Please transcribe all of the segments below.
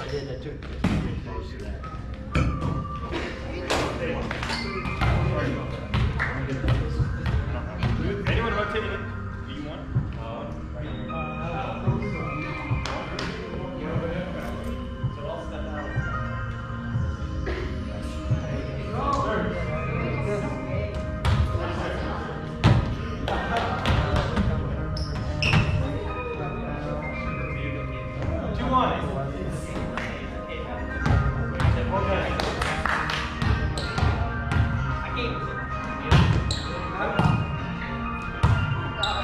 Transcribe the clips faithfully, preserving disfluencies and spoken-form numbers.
did. I took just pretty close to that. Anyone rotating in? Do you want? So I'll step out. Two one. I gave it to him.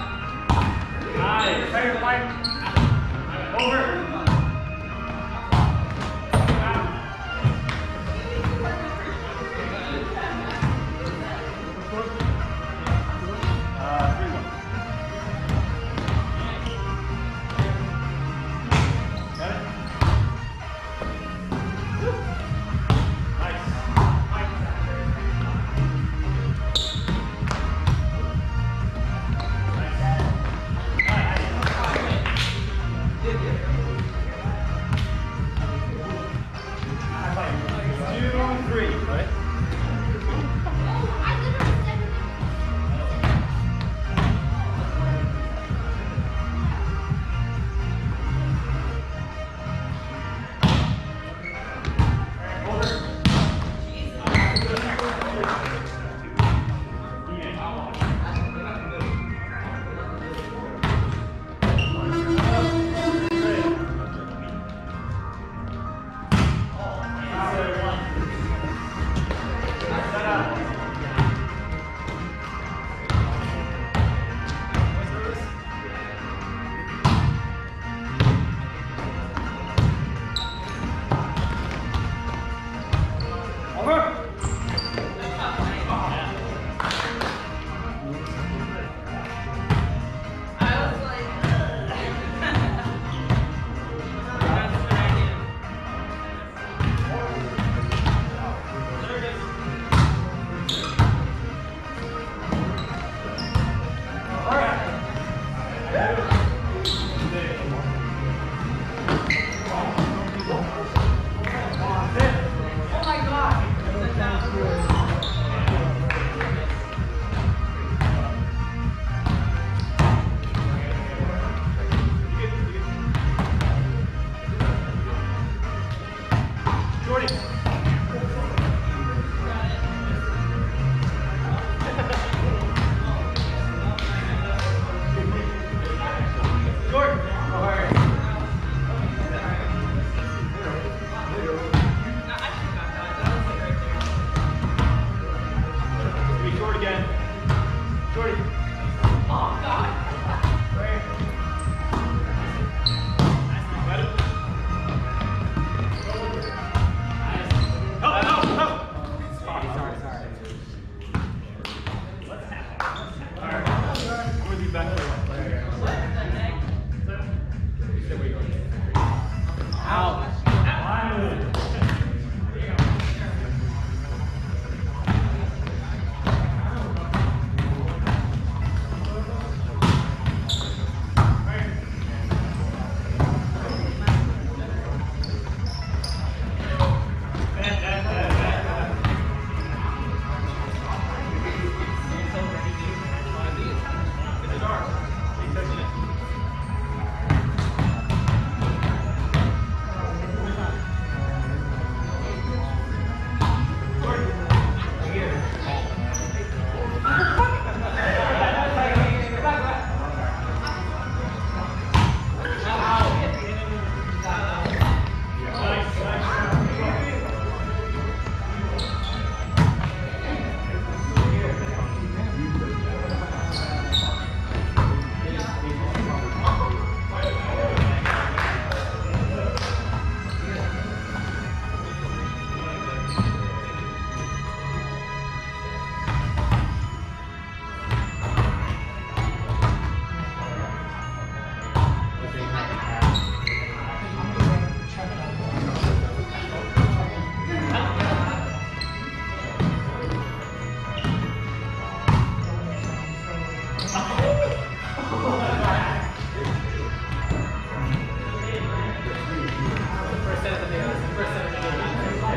set of the video. It's the first set of the video.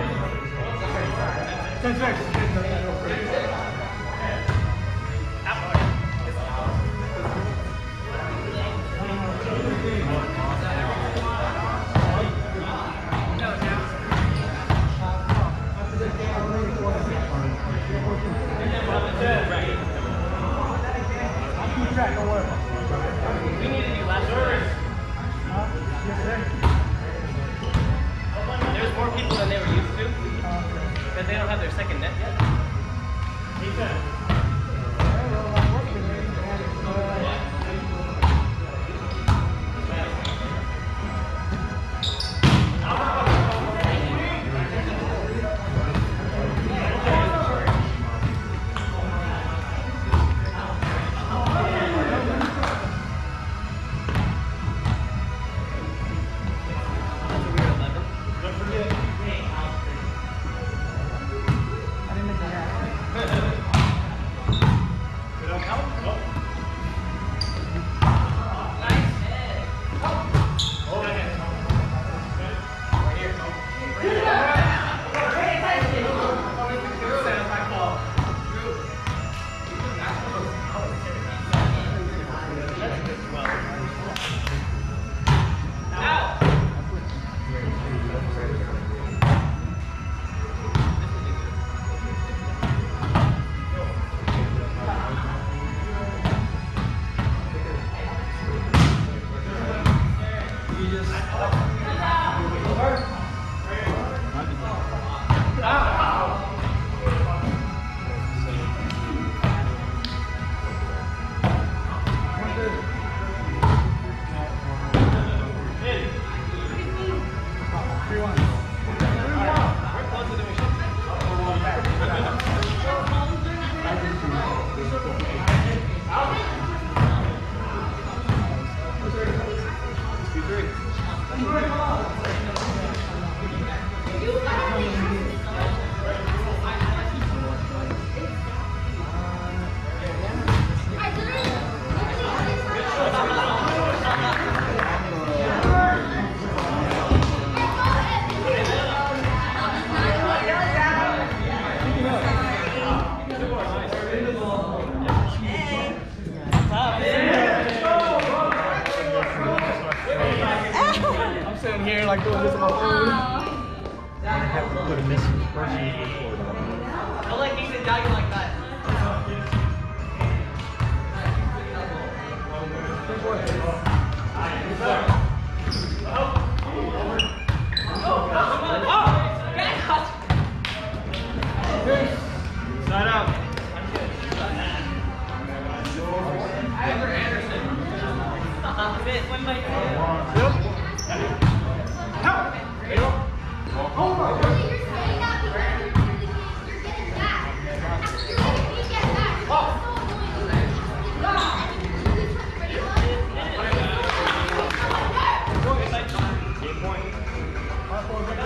ten seconds. We need to do last service. There's more people than they were used to because they don't have their second net yet. I'm sitting here like doing this on my phone. I have to put a missing person report on. Don't let Ethan die like that. Side out. Fit, one by two. Hold on. You're saying that because you're, you're getting back. After you're getting me get back. It's so annoying. God. Eight point.